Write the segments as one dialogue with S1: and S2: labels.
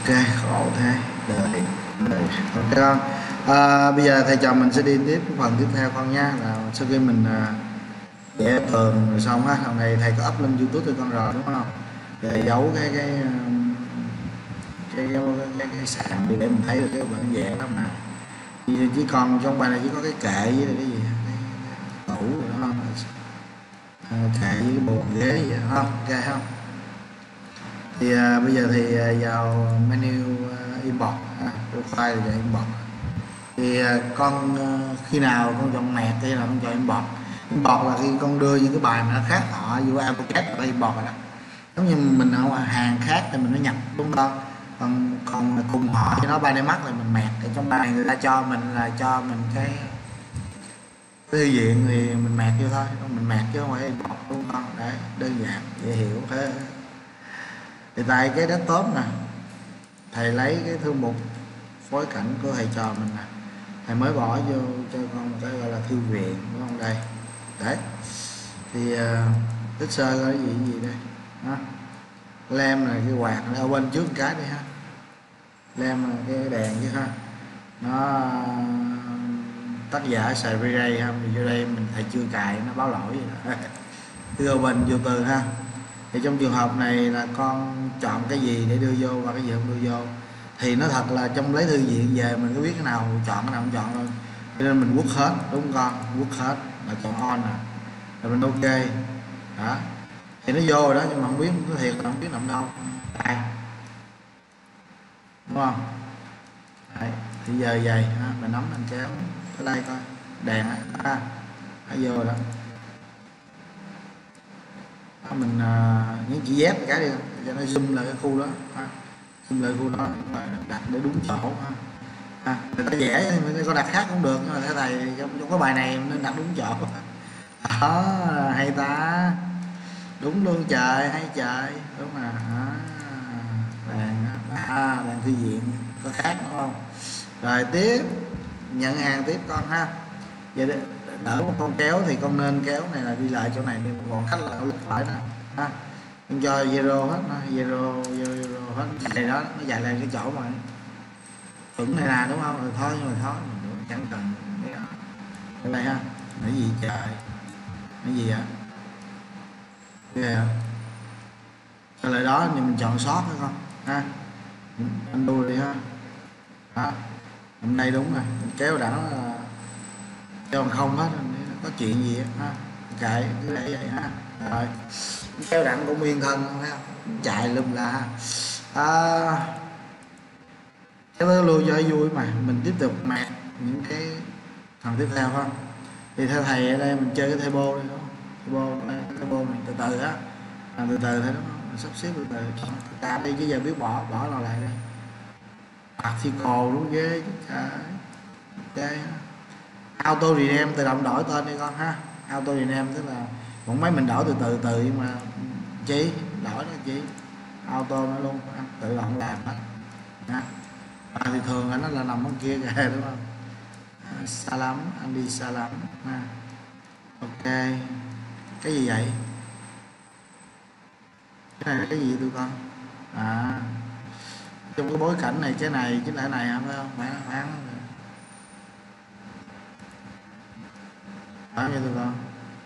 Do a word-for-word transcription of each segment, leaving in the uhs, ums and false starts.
S1: khổ thế. Đợi, đợi. Ok con. À, bây giờ thầy trò mình sẽ đi tiếp phần tiếp theo con nha, là sau khi mình à, vẽ tường rồi xong á, hôm nay thầy có up lên YouTube cho con rồi đúng không, để giấu cái cái cái cái, cái, cái, cái sàn để mình thấy được cái bản vẽ đó mà. Chỉ, chỉ còn trong bài này chỉ có cái kệ với cái gì cái, cái tủ rồi đó không, à, kệ với cái bồn ghế vậy không, ok không. Thì à, bây giờ thì à, vào menu uh, import à, profile rồi import. Thì à, con uh, khi nào con chọn mẹt thì là con chọn import. Import là khi con đưa những cái bài mà nó khác họ vô AutoCAD và import rồi đó. Giống như mình ở hàng khác thì mình nó nhập đúng không, còn còn cùng họ cho nó ba D Max là mình mẹt. Ở trong bài người ta cho mình là cho mình cái cái thư viện thì mình mẹt vô thôi, mình mẹt chứ không phải import đúng không. Đấy, đơn giản dễ hiểu thế. Thì tại cái desktop nè, thầy lấy cái thư mục phối cảnh của thầy trò mình nè, thầy mới bỏ vô cho con một cái gọi là thư viện đúng không. Đây đấy, thì uh, tích sơ cái gì gì đây đó. Lem là cái quạt ở bên trước một cái đi ha, lem là cái đèn chứ ha. Nó tác giả xài V-Ray ha, thì vô đây mình thầy chưa cài nó báo lỗi vậy đó. Cứ bên vô từ ha. Thì trong trường hợp này là con chọn cái gì để đưa vô và cái gì không đưa vô, thì nó thật là trong lấy thư viện về mình có biết cái nào chọn cái nào không chọn thôi, cho nên mình quất hết đúng không con, quất hết là chọn on nè, rồi mình ok đó, thì nó vô rồi đó, nhưng mà không biết nó thiệt là không biết nằm đâu đây đúng không. Đấy, thì giờ vậy ha, mình nắm mình kéo ở đây coi đèn á, à, nó vô rồi đó. Đó, mình uh, những chữ Z cái đi cho nó zoom lại cái khu đó ha. Zoom lại khu đó đặt để đúng chỗ ha. À, người ta vẽ thì mình có đặt khác cũng được, nhưng mà thế này trong, trong cái bài này nên đặt đúng chỗ đó, hay ta, đúng luôn trời, hay trời đúng mà. Đèn à, đèn thư viện có khác đúng không. Rồi tiếp nhận hàng tiếp con ha. Vậy để đỡ một con kéo thì con nên kéo này là đi lại chỗ này đi, còn khách là lực phải nè ha, con cho zero hết nó, zero zero hết chạy đó, nó chạy lên cái chỗ mà chuẩn này là đúng không. Rồi thôi nhưng mà thôi mình chẳng cần cái này ha. Cái gì trời, cái gì vậy cái hả, rồi lại đó thì mình chọn sót thôi con ha, anh đuôi đi ha. Đó, hôm nay đúng rồi, mình kéo đã là cho không hết, có chuyện gì ha, chạy cứ để vậy ha. Rồi kéo đặng cũng yên thân không thấy không, chạy lùm la à, cái đó luôn cho vui mà. Mình tiếp tục mạc những cái phần tiếp theo ha. Thì theo thầy ở đây mình chơi cái table đi đúng không, table table này từ từ á, à, từ từ thôi đúng không, mình sắp xếp từ từ ta đi chứ giờ biết bỏ bỏ nào lại đây. Article đúng ghê chứ trời. Auto rename tự động đổi tên đi con ha. Auto rename tức là còn mấy mình đổi từ từ từ nhưng mà chỉ đổi nó chỉ auto nó luôn tự động làm hết nha. À, thì thường nó là nằm ở kia kìa đúng không. À, Salam anh đi Salam ha. Ok, cái gì vậy, cái này là cái gì tụi con à, trong cái bối cảnh này cái này chính là cái này phải không, phải phải đó như tụi con.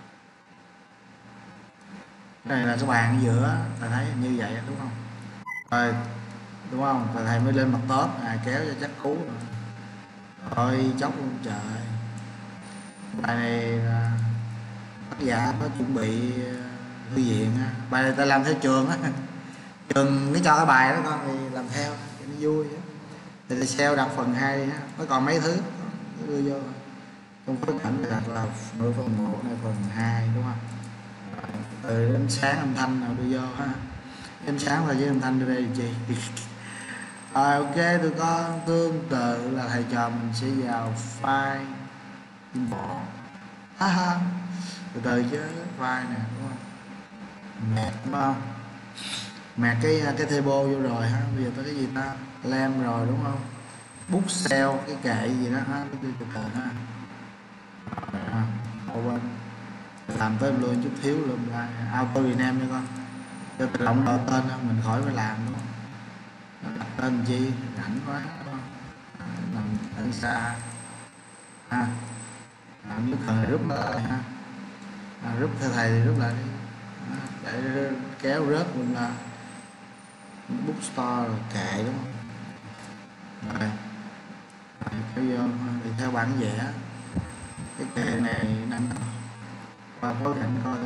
S1: Cái này là cái bàn ở giữa, thầy thấy như vậy đúng không. Rồi đúng không, thầy, thầy mới lên mặt top à, kéo cho chắc cú rồi. Thôi chốc luôn trời. Bài này là tác giả có chuẩn bị thư viện ha. Bài này ta làm theo trường á, trường nó cho cái bài đó con thì làm theo cho nó vui đó. Thì thầy sale đặt phần hai đi ha, nó còn mấy thứ đưa vô trong phối cảnh đặt là nửa phần một hay phần hai đúng không. Từ ánh sáng âm thanh nào đưa vô ha, ánh sáng và với âm thanh đưa đây gì rồi. Ok tụi con, tương tự là thầy trò mình sẽ vào file import ha ha, từ từ chứ file nè đúng không, mẹt đúng không, mẹt cái cái table vô rồi ha. Bây giờ tới cái gì ta, lem rồi đúng không, bút cell cái kệ gì đó ha, từ từ ha. À, quên làm tới luôn chút thiếu luôn là auto rename cho con, cho tự động đổi tên mình khỏi phải làm đúng không. đặt tên chi rảnh quá nằm ở xa ha, nếu cần rút nó lại ha, à, rút theo thầy thì rút lại đi à, để kéo rớt luôn là bookstore rồi kệ đúng không, rồi kéo vô thì theo bản vẽ cái kệ này nằm qua bối cảnh coi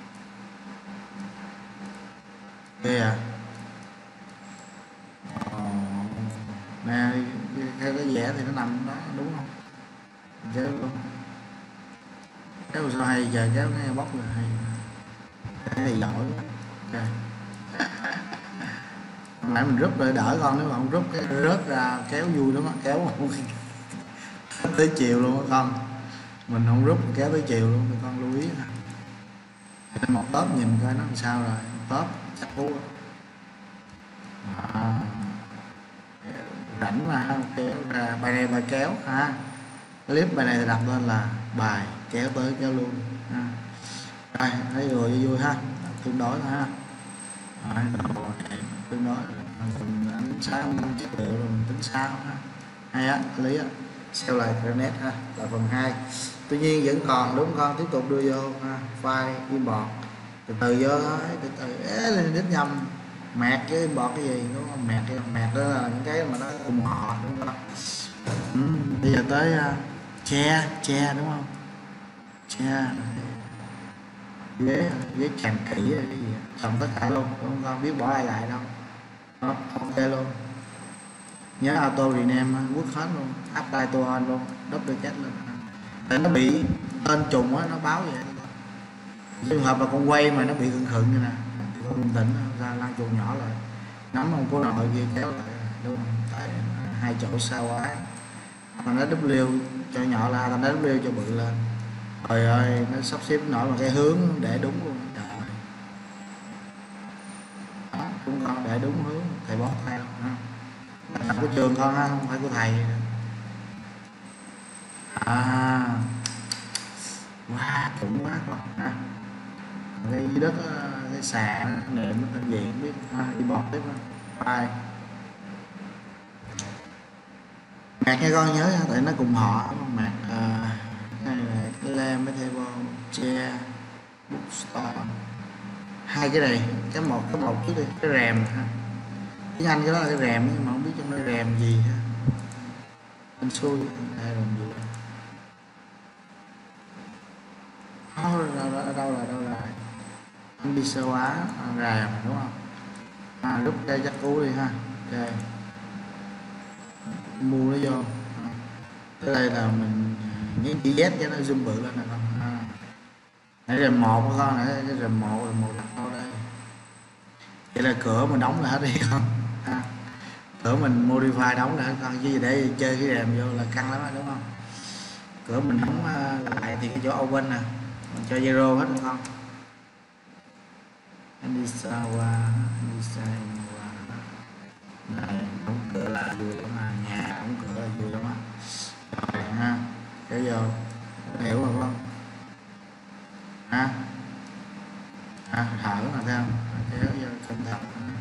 S1: kia à. Ờ, nè theo cái vẽ thì nó nằm đó đúng không, kéo luôn kéo sao hay giờ kéo cái bóc là hay cái này giỏi ok. Nãy mình rút rồi đỡ con, nếu mà không rút cái rớt ra kéo vui lắm á, kéo tới chiều luôn á con, mình không rút kéo tới chiều luôn thì con lưu ý nè. Một tớp nhìn coi nó làm sao rồi, tớp chắc cú à, rảnh mà kéo ra bài này bài kéo ha, clip bài này thì đặt lên là bài kéo tới kéo luôn ha. Rồi thấy rồi vui, vui ha, tương đối ha. Rồi, tương đối mình ánh sáng chất liệu rồi mình tính sao ha, hay á lý á. Sau lại Granite ha là phần hai, tuy nhiên vẫn còn đúng con, tiếp tục đưa vô ha, file import từ từ vô thôi, từ từ é lên đít nhầm mẹt với import cái gì đúng không, mẹt cái mẹt đó là những cái mà nó cùng họ đúng không. Ừ, bây giờ tới uh, che che đúng không, che ghế ghế tràn kỹ rồi cái gì xong tất cả luôn đúng không con, biết bỏ ai lại đâu đó, ok luôn, nhớ auto rename quốc hết luôn, apply to on luôn, double check lên để nó bị tên trùng á, nó báo vậy. Trường hợp là con quay mà nó bị khựng khựng như nè bình tĩnh ra lăn chuồng nhỏ lại nắm không có nội kia kéo lại đúng không, tại hai chỗ xa quá, mà nó W cho nhỏ là thành nó W cho bự lên, trời ơi nó sắp xếp nổi một cái hướng để đúng luôn, trời ơi đó, cũng con để đúng hướng thầy bót theo ha, là của trường con ha, không phải của thầy à, quá chuẩn quá con ha. Cái dưới đất cái sàn nệm nó tên gì không biết ha, đi bọt tiếp ai mạc nha con nhớ tại nó cùng họ mạc à, cái này cái lam với table che bookstore, hai cái này cái một cái một trước đi, cái rèm ha, tiếng Anh cái đó là cái rèm nhưng mà không biết trong đó rèm gì ha, anh xui đây làm gì đâu đâu đâu là đâu là anh đi sơ quá rèm đúng không, à, lúc đây chắc cú đi ha, ok mua nó vô tới đây là mình nhấn chữ Z cho nó zoom bự lên nè con à. Nãy rèm một của con nãy cái rèm một là một đặt đâu đây, vậy là cửa mình đóng là hết đi không à. Cửa mình modify đóng là hết con, chứ để chơi cái rèm vô là căng lắm đúng không, cửa mình đóng lại thì cái chỗ open nè mình cho zero hết đúng không, anh đi xa qua anh đi xa qua này đóng cửa là vui lắm à, nhà đóng cửa là vui lắm á, rồi ha kéo vô hiểu rồi không ha, à, thở là theo kéo vô cẩn thận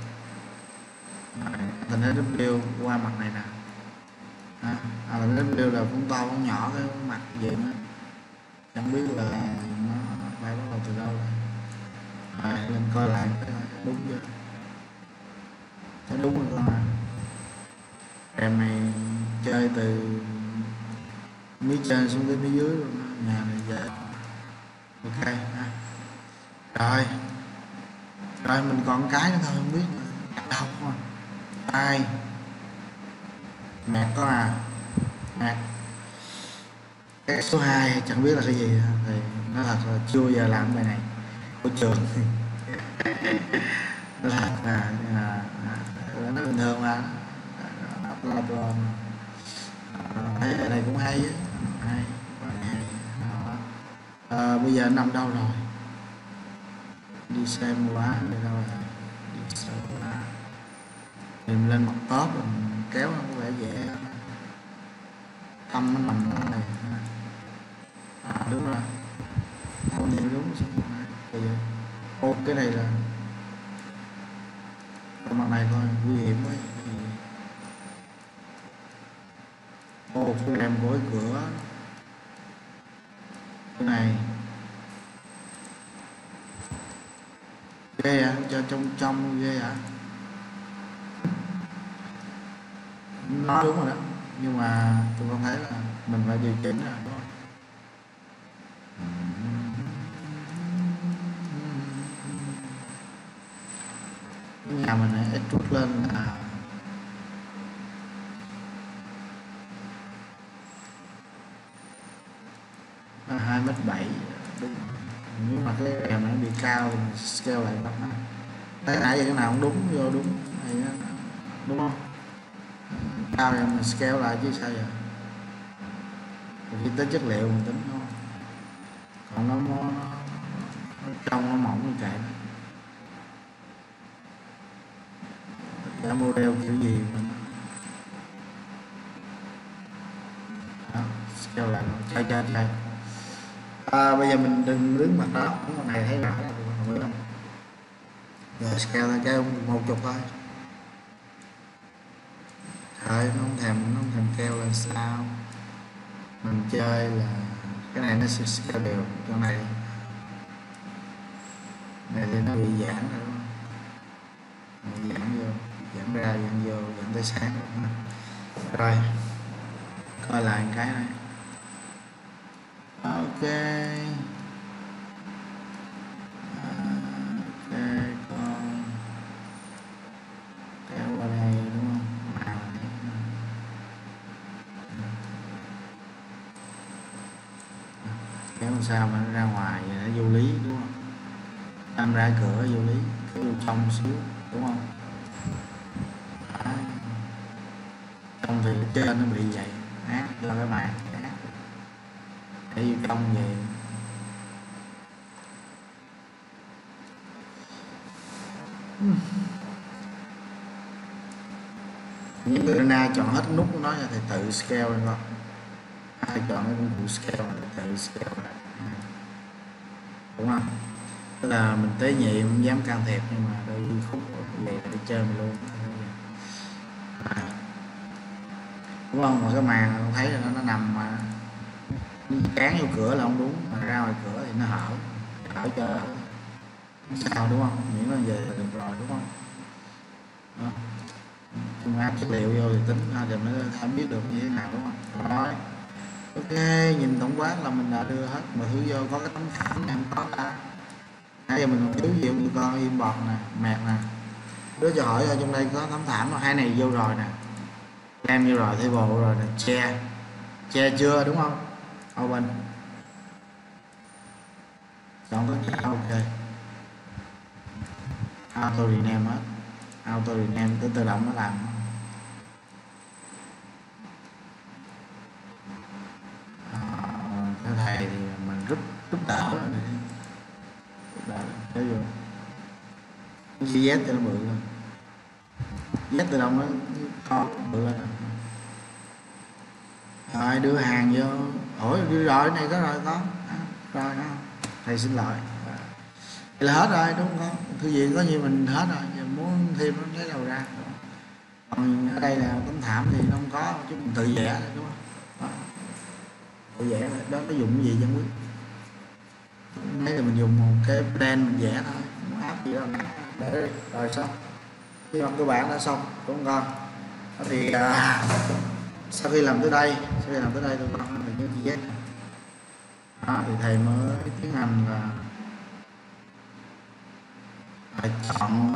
S1: thành ra W qua mặt này nè à, à W là cũng to cũng nhỏ cái mặt gì nữa chẳng biết là nó bay bắt đầu từ đâu rồi à, lên coi lại đúng chưa, thấy đúng rồi con à, em này chơi từ mí trên xuống tới mí dưới luôn, nhà này dễ ok ha. Rồi rồi mình còn cái nữa thôi không biết đâu không ai mạc có à mạc cái số hai chẳng biết là cái gì thì nó thật là chưa bao giờ làm bài này của trường nó là à, à, à, nó bình thường mà là thấy này cũng hay á, hay à, bây giờ nằm đâu rồi đi xem quá đi đâu rồi đi xem quá thì mình lên mặt top rồi mình kéo nó có vẻ dễ, tâm nó nằm ở này à, đúng rồi không nhiều đúng bây giờ ô cái này là mặt này thôi nguy hiểm quá. cái rèm của cái cửa cái này ghê à, cho trong trong ghê à, nó đúng rồi đó, nhưng mà tôi không thấy là mình phải điều chỉnh rồi đúng không? Nhà mình này extrude lên là hai mét bảy đúng, nhưng mà cái rèm nó bị cao thì mình scale lại bắt nó thấy nãy giờ cái nào cũng đúng vô đúng này đúng không, cao thì mình scale lại chứ sao giờ, khi tới chất liệu mình tính không, còn nó, nó, nó, nó trong nó mỏng như chạy cả model kiểu gì mình đó, scale lại chơi chơi chơi. À, bây giờ mình đừng đứng mặt đó, cái này thấy rõ là không không? Rồi scale ra cái một chục thôi. Thôi nó không thèm nó không thèm keo là sao? Mình chơi là cái này nó sẽ scale đều, chỗ này này thì nó bị giãn rồi đúng không? Mình giãn vô, giãn ra, giãn vô, giãn tới sáng rồi. Coi lại cái này. Ok. Ok, con kéo qua đây đúng không? À, kéo sao mà nó ra ngoài vậy, nó vô lý đúng không? Anh ra cửa vô lý, cái vô trong xíu đúng không? Đó. Trong thì trên nó bị vậy, ác cho các bạn ác để vô trong về. Những người na chọn hết nút của nó là thì tự scale lên không? Ai chọn cái công cụ scale là tự scale lại, đúng không? Tức là mình tế nhị không dám can thiệp, nhưng mà đôi khi khúc về để chơi mình luôn à, đúng không? Mà cái màn không thấy là nó, nó nằm mà cán vô cửa là không đúng, mà ra ngoài cửa thì nó hở hở cho sao đúng không? Miễn là về là được rồi đúng không? Đó. Chúng áp chất liệu vô thì tính thì mới thám biết được như thế nào đúng không? Rồi. Ok, nhìn tổng quát là mình đã đưa hết mọi thứ vô, có cái tấm thảm này không có ta. Nãy giờ mình còn thiếu gì như con import nè, mẹt nè. Đứa cho hỏi ở trong đây có tấm thảm rồi, hai này vô rồi nè. Đem vô rồi, thay bộ rồi nè, che. Che chưa đúng không? Open. Chọn cái gì ok. Auto rename hết. Auto rename tự tự động nó làm. Theo thầy thì mình rút rút đỡ rồi này. Rút đỡ thế rồi. Cái Z cho nó bự lên. Z tự động nó to bự lên. Rồi đưa hàng vô. Ủa đưa rồi này có rồi có. À, rồi đó. Thầy xin lỗi. Vậy là hết rồi đúng không? Thư viện có nhiều mình hết rồi, giờ muốn thêm nó lấy đầu ra. Còn ở đây là tấm thảm thì nó không có, chứ mình tự vẽ thôi đúng không? Đó. Tự vẽ đó, đó nó dùng cái gì chẳng biết. Đấy là mình dùng một cái plan mình vẽ thôi, không áp gì đâu. Để rồi xong. Khi mà các bạn đã xong đúng không con? Thì à, sau khi làm tới đây, sau khi làm tới đây tụi con thì nhớ chữ Z. Đó, thì thầy mới tiến hành là phải chọn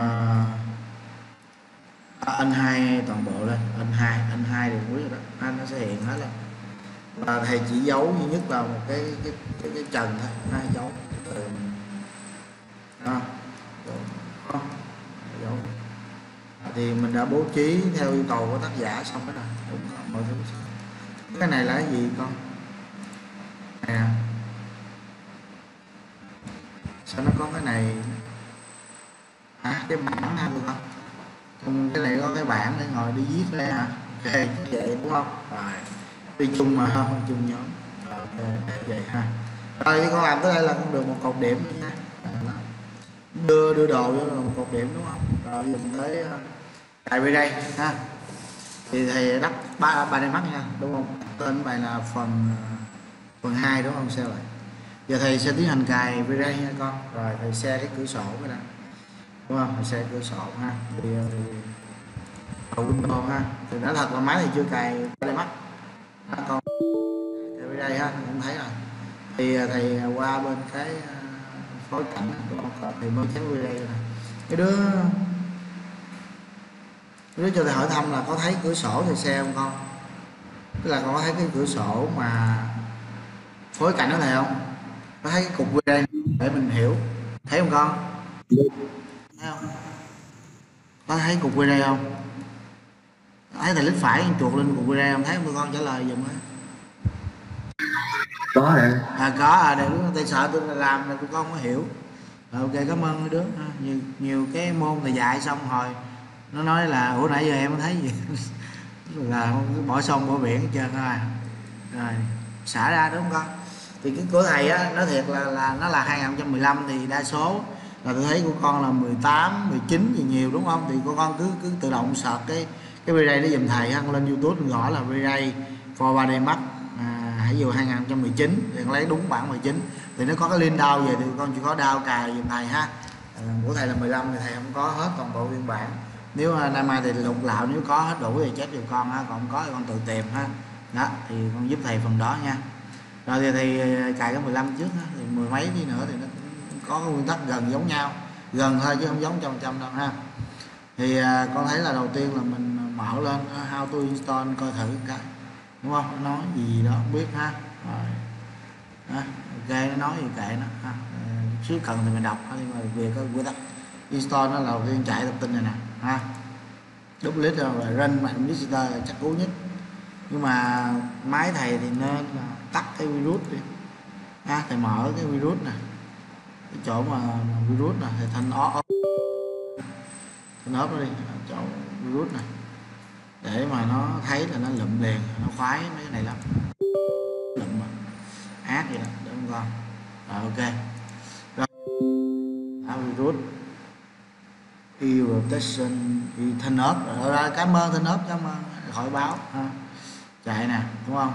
S1: uh, anh hai toàn bộ lên, anh hai anh hai đường quý rồi đó, anh nó sẽ hiện hết lên. Và thầy chỉ giấu duy nhất là một cái cái cái, cái trần thôi, hai dấu từ đó. Đó. Dấu. Thì mình đã bố trí theo yêu cầu của tác giả xong cái này đúng không? Mọi thứ cái này là cái gì con nè, sao nó có cái này à, cái bảng ha được không? Cái này có cái bảng để ngồi đi viết đây hả? Ok vậy đúng không? Rồi đi chung mà không chung nhóm. Ok vậy ha. Rồi con làm tới đây là con được một cột điểm nha. Đưa đưa đồ vô là một cột điểm đúng không? Rồi dùng tới cài về đây ha. Thì thầy đắp ba ba đêm mắt nha, đúng không? Tên bài là phần phần hai đúng không? Sao lại? Giờ thầy sẽ tiến hành cài V-Ray nha con. Rồi thầy xe cái cửa sổ cái đó. Đúng không? Thầy xe cửa sổ ha. Thì, thì Windows ha. Thì nói thật là máy thì chưa cài ba đêm mắt. Con cài V-Ray ha, cũng thấy rồi. Thì thầy qua bên cái phối cảnh thì mới chém V-Ray này. Cái đứa Nếu cho thầy hỏi thăm là có thấy cửa sổ thì xe không con? Tức là con có thấy cái cửa sổ mà phối cảnh đó thầy không? Có thấy cái cục V-Ray để mình hiểu. Thấy không con? Thấy không? Có thấy cục V-Ray không? Thấy thầy lít phải chuột lên cục V-Ray không? Thấy không con? Trả lời dùm á.
S2: Có hả?
S1: À có à, để thầy sợ tôi làm là tôi con không có hiểu. Rồi, ok, cảm ơn mấy đứa. Nhiều nhiều cái môn thầy dạy xong rồi nó nói là ủa nãy giờ em có thấy gì là bỏ sông bỏ biển hết trơn rồi rồi xả ra đúng không con? Thì cái của thầy á nói thiệt là là nó là hai không một lăm thì đa số là tôi thấy của con là mười tám, mười chín gì nhiều đúng không? Thì của con cứ cứ tự động search cái cái V-Ray nó giùm thầy ha, lên YouTube gõ là V-Ray for ba D Max à, hãy dù hai không một chín thì con lấy đúng bản mười chín thì nó có cái link download về thì con chỉ có download cài giùm thầy ha. À, của thầy là mười lăm thì thầy không có hết toàn bộ phiên bản. Nếu nay mai thì lục lạo nếu có hết đủ thì chép cho con ha, còn không có thì con tự tìm ha. Đó thì con giúp thầy phần đó nha. Rồi thì, thì cài cái mười lăm trước ha, thì mười mấy đi nữa thì nó có cái nguyên tắc gần giống nhau, gần thôi chứ không giống trăm trăm đâu ha. Thì à, con thấy là đầu tiên là mình mở lên how to install coi thử cái đúng không, nó nói gì đó không biết ha. Rồi đó, ok nó nói gì kệ nó ha, chứ cần thì mình đọc nhưng mà về cái quy tắc install nó là đầu tiên chạy tập tin này nè ha, double click rồi run mạnh digital là chắc cú nhất. Nhưng mà máy thầy thì nên là tắt cái virus đi ha, thầy mở cái virus nè, cái chỗ mà virus nè thầy thanh off thanh off nó đi, chỗ virus nè để mà nó thấy là nó lụm liền, nó khoái mấy cái này lắm, lụm mà ác vậy đó đúng không con? Rồi ok rồi virus e-rotation thanh ốp rồi ra, cảm ơn thanh ốp, cảm ơn khỏi báo ha. Chạy nè đúng không,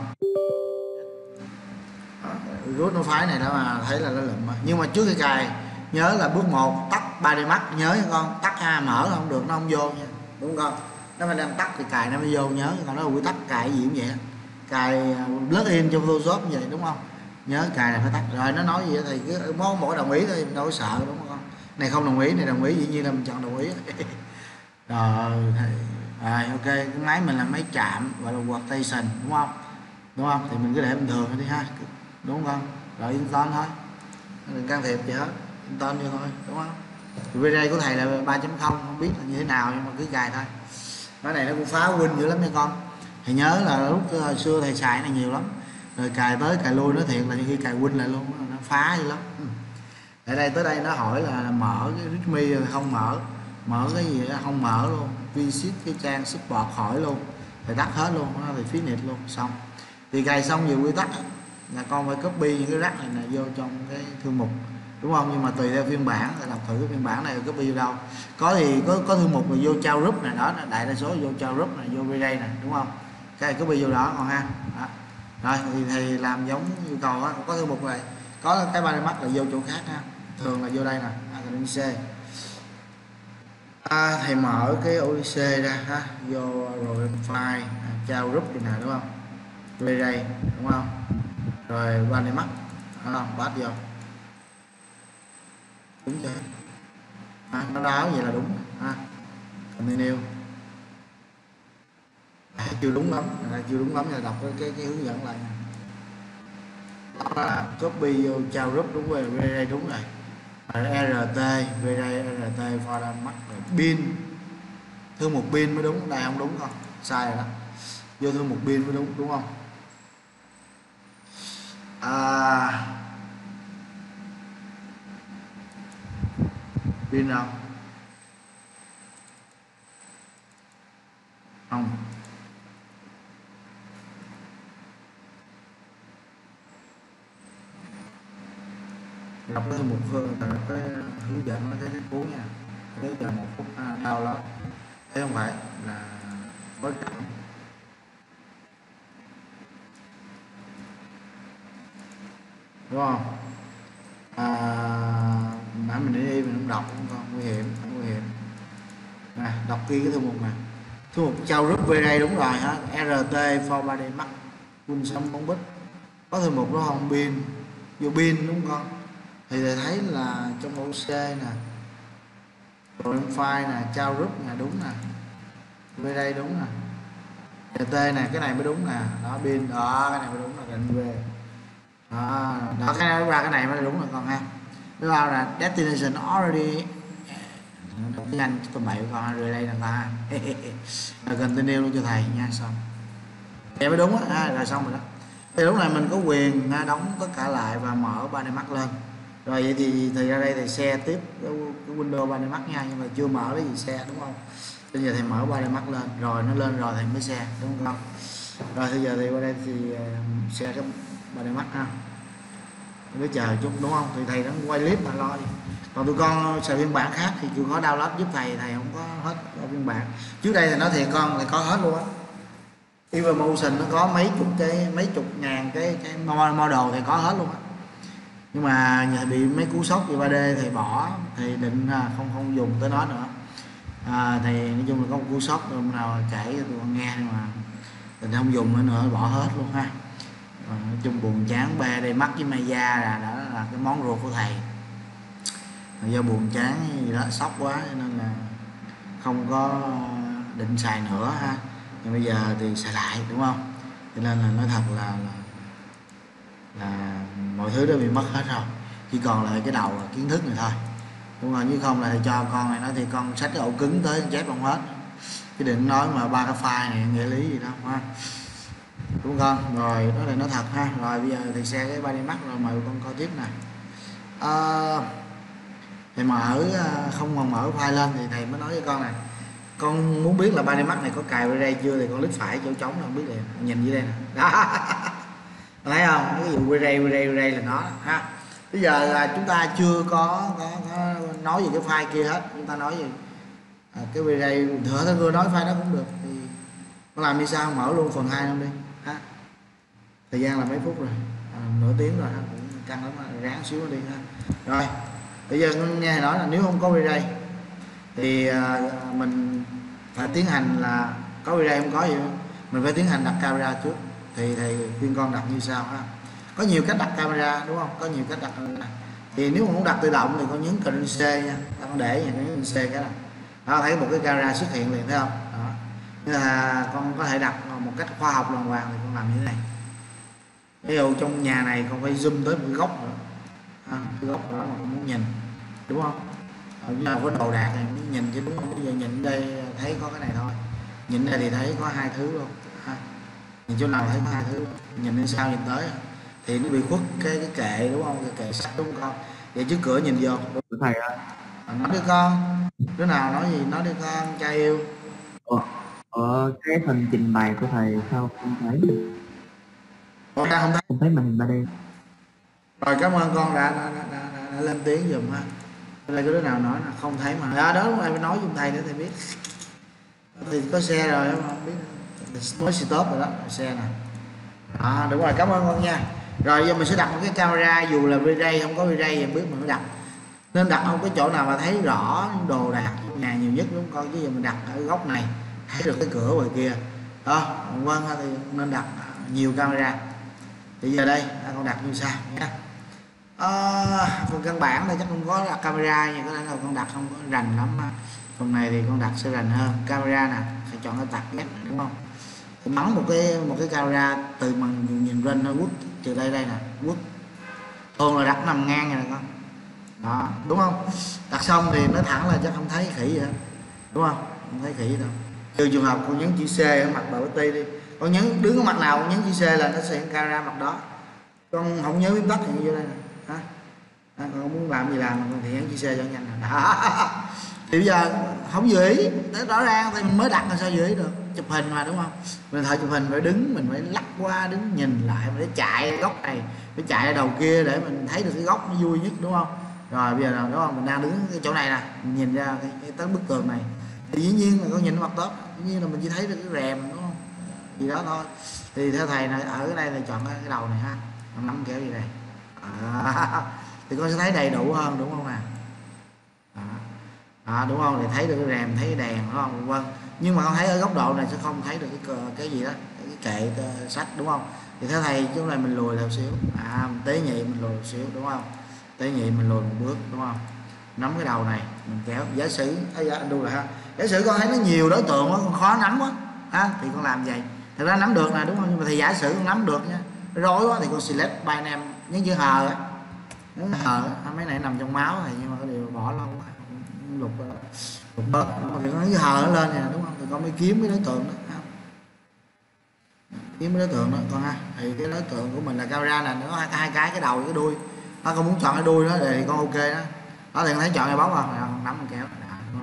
S1: rút nó phái này đó mà thấy là nó lụm. Nhưng mà trước khi cài nhớ là bước một tắt ba D Max, nhớ nha con, tắt ha, mở không được nó không vô nha, đúng không? Nó phải đang tắt thì cài nó mới vô, nhớ. Còn nó quy tắc cài gì cũng vậy, cài plugin cho Photoshop như vậy đúng không, nhớ cài là phải tắt. Rồi nó nói gì thì cứ mỗi mỗi đồng ý thôi, đâu có sợ đúng không? Này không đồng ý, này đồng ý, dĩ nhiên là mình chọn đồng ý. Rồi thì rồi ok, cái máy mình là máy chạm gọi là workstation đúng không, đúng không? Thì mình cứ để bình thường đi ha, đúng không? Rồi install thôi, đừng can thiệp gì hết, install vô thôi đúng không? Thì V-Ray của thầy là ba chấm không, không biết là như thế nào nhưng mà cứ cài thôi. Cái này nó cũng phá win dữ lắm nha con. Thầy nhớ là lúc xưa thầy xài này nhiều lắm, rồi cài tới cài lui, nó thiệt là như khi cài win lại luôn, nó phá dữ lắm. Ở đây tới đây nó hỏi là mở cái readme rồi không mở, mở cái gì đó không mở luôn, visit cái trang support hỏi luôn, thầy tắt hết luôn, nó thì finish luôn, xong. Thì cài xong nhiều quy tắc là con phải copy những cái rắc này, này vô trong cái thư mục đúng không? Nhưng mà tùy theo phiên bản, là đọc thử cái phiên bản này copy vô đâu. Có thì có có thư mục là vô trao group này đó, đại đa số vô trao group này, vô V-Ray này đúng không? Cái này copy vô đó còn ha. Đó. Rồi thì thầy làm giống yêu cầu á, có thư mục này, có cái ba D Max là vô chỗ khác ha, thường là vô đây nè, ô đê xê. À, thầy mở cái ô đê xê ra ha, vô rồi file trao group này nè đúng không? V-Ray đúng không? Rồi ba D Max đúng không? Bắt vô đúng chưa? À, nó báo vậy là đúng ha. Continue. À, chưa đúng lắm, à, chưa đúng lắm, là đọc cái, cái, cái hướng dẫn lại nè. Đó là copy vô trao group đúng rồi, V-Ray đúng rồi. rờ tê, V-Ray rờ tê for the Max, pin thư mục pin mới đúng, đây không đúng không? Sai rồi đó, vô thư mục pin mới đúng đúng không? À, pin nào không đọc cái một cái hướng dẫn nó cái cuốn nha, tới giờ một phút à, đau lắm, thế không phải là có đúng không? À, nãy mình đi mình không đọc cũng còn nguy hiểm, nguy hiểm. Nè, đọc kỹ cái thư mục này. Thư mục trao group về đây đúng rồi ha, rờ tê for body max full sum bóng bích. Có thư mục đó không? Pin, vô pin đúng không? Thì thầy thấy là trong ô xê nè, program file nè, trao group nè, đúng nè. Về đây đúng nè. rờ tê nè, cái này mới đúng nè. Đó pin, đó cái này mới đúng là gần về. Đó, đó cái này ra cái này mới đúng là con ha. Nó bao là destination already tiếng Anh tụi bậy con rồi đây là ta là continue luôn cho thầy nha, xong vậy mới đúng á, là xong rồi đó. Thì lúc này mình có quyền đóng tất cả lại và mở Body Max lên. Rồi vậy thì thì ra đây thì share tiếp cái, cái Windows Body Max nha, nhưng mà chưa mở cái gì share đúng không? Bây giờ thầy mở Body Max lên, rồi nó lên rồi thầy mới share đúng không? Rồi bây giờ thì qua đây thì share cái Body Max ha. Cứ chờ chút đúng không? Thì thầy nó quay clip mà lo đi. Còn tụi con xài phiên bản khác thì chịu khó download giúp thầy, thầy không có hết phiên bản. Trước đây thì nói thiệt con thì có hết luôn á. Evolution nó có mấy chục cái mấy chục ngàn cái cái model thì có hết luôn á. Nhưng mà bị mấy cú sốc về ba D thì bỏ, thì định không không dùng tới nó nữa. À, thì nói chung là có một cú sốc hôm nào kể cho tụi con nghe, nhưng mà mình không dùng nữa nữa bỏ hết luôn ha. Nói chung buồn chán, ba D Max với Maya là đó là cái món ruột của thầy. Do buồn chán gì đó, sốc quá cho nên là không có định xài nữa ha. Nhưng bây giờ thì xài lại đúng không? Cho nên là nói thật là là, là mọi thứ đó bị mất hết rồi, chỉ còn lại cái đầu là kiến thức này thôi, đúng không? Chứ không là thầy cho con này, nói thì con xách cái ổ cứng tới chép không hết, chứ đừng nói mà ba cái file này nghĩa lý gì đâu ha, đúng không? Rồi đó là nói thật ha. Rồi bây giờ thì xe cái Body Max rồi, mời con coi tiếp nè. À, thầy mở không còn mở file lên thì thầy mới nói với con này, con muốn biết là Body Max này có cài vào đây chưa thì con click phải chỗ trống là không biết liền, nhìn dưới đây nè đó. Thấy không? Ví dụ V-Ray, V-Ray, V-Ray là nó ha. Bây giờ là chúng ta chưa có, có, có nói về cái file kia hết, chúng ta nói về à, cái V-Ray thừa thôi, vừa nói file đó cũng được thì con làm như sao mở luôn phần hai luôn đi ha. Thời gian là mấy phút rồi, à, nửa tiếng rồi, cũng căng lắm, ráng xíu đi ha. Rồi bây giờ nghe nói là nếu không có V-Ray thì à, mình phải tiến hành là có V-Ray không có gì đâu, mình phải tiến hành đặt camera trước. Thì thầy khuyên con đặt như sau ha. Có nhiều cách đặt camera đúng không? Có nhiều cách đặt camera. Thì nếu mà muốn đặt tự động thì con nhấn Ctrl C nha, con để nha, nhấn C cái này. Đó, thấy một cái camera xuất hiện liền thấy không? Đó. Nên là con có thể đặt một cách khoa học đàng hoàng thì con làm như thế này. Ví dụ trong nhà này con phải zoom tới một cái góc nữa. À, cái góc đó mà con muốn nhìn, đúng không? Ở nhà có đồ đạc này nhìn chứ đúng không? Bây giờ nhìn đây thấy có cái này thôi. Nhìn đây thì thấy có hai thứ luôn. Ha. Nhìn chỗ nào thấy có hai thứ, nhìn lên sau nhìn tới thì nó bị khuất cái cái kệ đúng không? Cái kệ sắt đúng không con? Vậy trước cửa nhìn vô.
S2: Của thầy ơi.
S1: À, nói đi con. Đứa nào nói gì nói đi con, trai yêu.
S2: Ở, ở cái phần trình bày của thầy sao không thấy?
S1: Con đang không thấy.
S2: Không thấy màn hình ba D.
S1: Rồi cảm ơn con đã, đã, đã, đã, đã, đã lên tiếng giùm ha. Đây có đứa nào nói là không thấy mà. Đó, đó em phải nói giùm thầy để thầy biết. Thì có xe rồi mà không biết. Mới stop rồi đó, xe nè. À, đúng rồi, cảm ơn con nha. Rồi giờ mình sẽ đặt một cái camera, dù là V-Ray không có V-Ray thì biết mình phải đặt. Nên đặt không cái chỗ nào mà thấy rõ đồ đạc nhà nhiều nhất đúng không con? Chứ giờ mình đặt ở góc này thấy được cái cửa ngoài kia. Đó, vâng thì nên đặt nhiều camera. Thì giờ đây con đặt như sau nhé. À, phần căn bản là chắc không có đặt camera, nhưng có lẽ là con đặt không có rành lắm. Phần này thì con đặt sẽ rành hơn. Camera nè, phải chọn cái tắt ghép đúng không? Bắn một cái một cái camera từ màn nhìn rên nó quất từ đây đây nè, quất thường là đặt nằm ngang này nè con. Đó, đúng không? Đặt xong thì nó thẳng là chắc không thấy khỉ gì hết, đúng không? Không thấy khỉ gì đâu. Trừ trường hợp con nhấn chữ C ở mặt bờ ti đi, con nhấn đứng ở mặt nào con nhấn chữ C là nó sẽ camera mặt đó. Con không nhớ phím tắt thì vô đây nè, hả? À, con muốn làm gì làm con thì nhấn chữ C cho nhanh nè. Thì bây giờ không dự ý, rõ ràng thì mình mới đặt là sao dự ý được? Chụp hình mà đúng không? Mình thời chụp hình phải đứng, mình phải lắc qua đứng nhìn lại, mình phải chạy góc này, phải chạy ra đầu kia để mình thấy được cái góc nó vui nhất đúng không? Rồi bây giờ là đúng không? Mình đang đứng cái chỗ này nè, mình nhìn ra cái, cái tấm bức tường này thì dĩ nhiên là con nhìn mặt top, dĩ nhiên là mình chỉ thấy được cái rèm đúng không? Gì đó thôi. Thì theo thầy này ở cái đây là chọn cái đầu này ha, con nắm kéo gì đây. à, thì con sẽ thấy đầy đủ hơn, đúng không nè? Đó. Đó, đúng không? Thì thấy được cái rèm, thấy cái đèn, đúng không? Vâng. Nhưng mà con thấy ở góc độ này sẽ không thấy được cái cái gì đó, cái kệ cái sách, đúng không? Thì theo thầy chỗ này mình lùi một xíu, à tế nhị mình lùi một xíu, đúng không? Tế nhị mình lùi một bước, đúng không? Nắm cái đầu này mình kéo. Giả sử anh đu lại ha, giả sử con thấy nó nhiều đối tượng quá, con khó nắm quá ha, thì con làm vậy. Thật ra nắm được nè, đúng không? Nhưng mà thì giả sử con nắm được nha, rối quá thì con select by name, nhấn chữ hờ á, nhấn hờ á, mấy này nằm trong máu này, nhưng mà cái điều bỏ lâu quá, lục lục bớt, thì con cái hờ nó lên nè, đúng không? Thì con mới kiếm cái đối tượng đó, kiếm cái đối tượng đó con ha. Thì cái đối tượng của mình là camera nè, nó hai, hai cái cái đầu cái đuôi đó, con muốn chọn cái đuôi đó thì con ok đó. Đó thì con thấy chọn cái bóng không? Con nắm con kéo.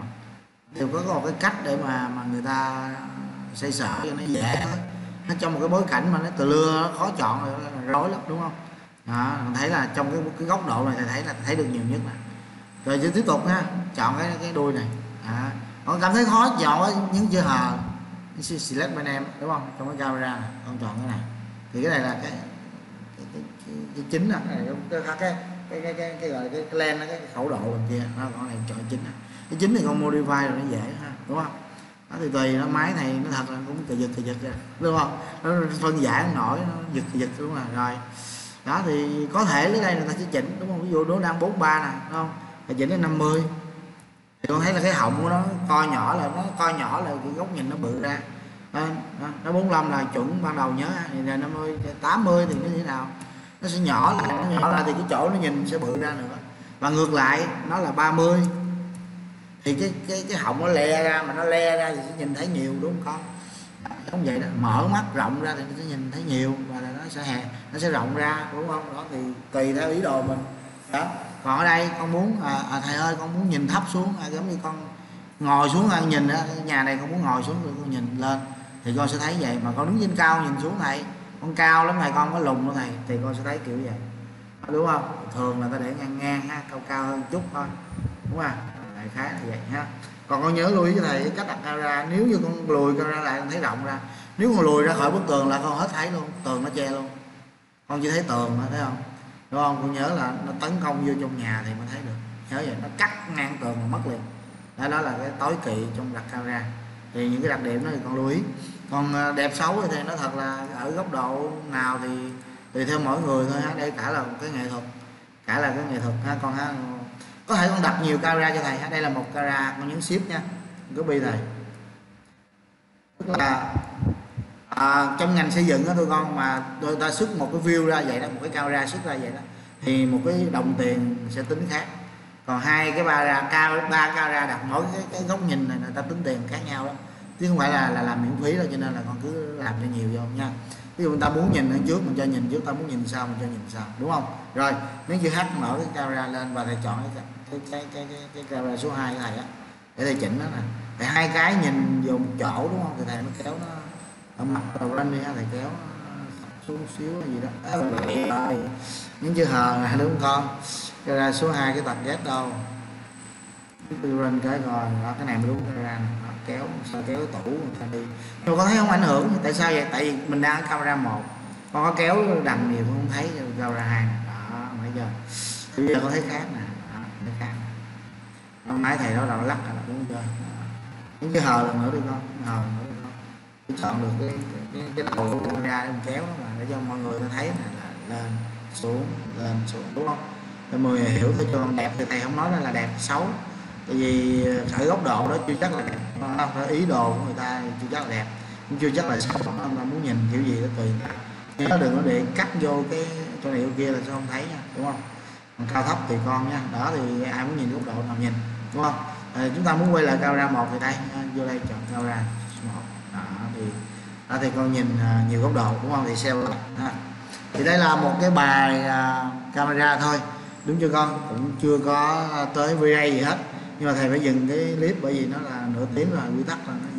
S1: Đều có một cái cách để mà mà người ta xây sở cho nó dễ, nó trong một cái bối cảnh mà nó từ lưa nó khó chọn rồi, rối lắm, đúng không? Đó, mình thấy là trong cái cái góc độ này thì thấy là thấy được nhiều nhất nè. Rồi chứ tiếp tục ha, chọn cái cái đuôi này. À, con cảm thấy khó chọn những chữ hờ, select by name, đúng không? Trong cái camera này, con chọn cái này. Thì cái này là cái cái, cái, cái, cái chính nè, cái cái cái cái cái cái, cái gọi là cái, cái lens đó, cái, cái khẩu độ bên kia, nó con này chọn chính này. Cái chính thì con modify rồi nó dễ ha, đúng không? Đó thì tùy nó, máy này nó thật là cũng cà giật cà giật ra, đúng không? Nó phân giải không nổi, nó giật cà giật, đúng không? Rồi đó thì có thể lấy đây người ta sẽ chỉnh, đúng không? Ví dụ nó đang bốn ba nè, đúng không? Thì chỉnh đến năm mươi thì con thấy là cái họng của nó co nhỏ, là nó co nhỏ là cái góc nhìn nó bự ra. Đó, đó, nó bốn mươi lăm là chuẩn ban đầu nhớ, thì là năm mươi, tám mươi thì nó như thế nào? Nó sẽ nhỏ lại, nó nhỏ lại thì cái chỗ nó nhìn sẽ bự ra nữa. Và ngược lại nó là ba mươi thì cái cái cái họng nó le ra, mà nó le ra thì sẽ nhìn thấy nhiều, đúng không con? Giống vậy đó, mở mắt rộng ra thì nó sẽ nhìn thấy nhiều, và là nó sẽ hè nó sẽ rộng ra, đúng không? Đó thì tùy theo ý đồ mình đó. Còn ở đây con muốn à, à, thầy ơi con muốn nhìn thấp xuống, à, giống như con ngồi xuống ăn nhìn á, nhà này con muốn ngồi xuống rồi con nhìn lên thì con sẽ thấy vậy. Mà con đứng trên cao nhìn xuống thầy, con cao lắm thầy, con có lùn đó thầy, thì con sẽ thấy kiểu vậy, đúng không? Thường là ta để ngang ngang ha, cao cao hơn chút thôi, đúng không? Đại khái là vậy ha. Còn con nhớ lưu ý cho thầy cái cách đặt camera, nếu như con lùi camera lại con thấy rộng ra, nếu con lùi ra khỏi bức tường là con hết thấy luôn, tường nó che luôn, con chỉ thấy tường thôi, thấy không? Đúng không? Con nhớ là nó tấn công vô trong nhà thì mới thấy được, nhớ vậy, nó cắt ngang tường mà mất liền. Đó, đó là cái tối kỵ trong đặt camera. Thì những cái đặc điểm đó thì con lưu ý. Còn đẹp xấu thì nó thật là ở góc độ nào thì tùy theo mỗi người thôi ha. Đây cả là một cái nghệ thuật, cả là cái nghệ thuật ha con ha. Có thể con đặt nhiều camera cho thầy ha. Đây là một camera, con nhấn ship nha, copy thầy. Tức là à, trong ngành xây dựng đó tụi con, mà tôi ta xuất một cái view ra vậy đó, một cái camera xuất ra vậy đó, thì một cái đồng tiền sẽ tính khác. Còn hai cái ba ra cao ba camera đặt mỗi cái, cái góc nhìn này người ta tính tiền khác nhau đó, chứ không phải là là làm miễn phí đâu. Cho nên là con cứ làm cho nhiều vô nha. Ví dụ người ta muốn nhìn ở trước mình cho nhìn trước, ta muốn nhìn sau mình cho nhìn sau, đúng không? Rồi nếu chữ H mở cái camera lên và thầy chọn cái cái cái cái, cái, cái camera số hai của thầy á để thầy chỉnh nó nè. Thì hai cái nhìn vô một chỗ, đúng không? Thì thầy mới kéo nó ở mặt đầu lên đi ha, thầy kéo xuống xíu gì đó. Rồi những chữ hờ nè, đúng không con? Camera số hai cái tập ghét đâu, lên cái rồi đó, cái này mới đúng camera này. Đó, kéo sao kéo tủ người ta đi, nhưng mà con thấy không ảnh hưởng. Tại sao vậy? Tại vì mình đang ở camera một, con có kéo đằng nhiều con không thấy camera hai đó, bây giờ bây giờ con thấy khác nè, thấy khác. Con máy thầy đó là nó lắc là đúng chưa? Những cái hờ lần nữa đi con, hờ lần nữa đi con, cứ chọn được cái cái, cái đầu của camera để mình kéo nó mà để cho mọi người thấy là lên xuống lên xuống, đúng không? Để mọi người hiểu thôi. Cho con đẹp thì thầy không nói là đẹp xấu, tại vì ở góc độ đó chưa chắc là đẹp, ý đồ của người ta chưa chắc là đẹp, cũng chưa chắc là xấu, người ta muốn nhìn kiểu gì đó tùy. Nhớ đừng có để cắt vô cái chỗ này chỗ kia là sao không thấy nha, đúng không? Còn cao thấp thì con nha, đó thì ai muốn nhìn góc độ nào nhìn, đúng không? À, chúng ta muốn quay lại camera một thì đây, vô đây chọn camera một, đó thì đó thì con nhìn uh, nhiều góc độ, đúng không? Thì save lại. Thì đây là một cái bài uh, camera thôi, đúng chưa con? Cũng chưa có tới video gì hết, nhưng mà thầy phải dừng cái clip bởi vì nó là nửa tiếng rồi, quy tắc là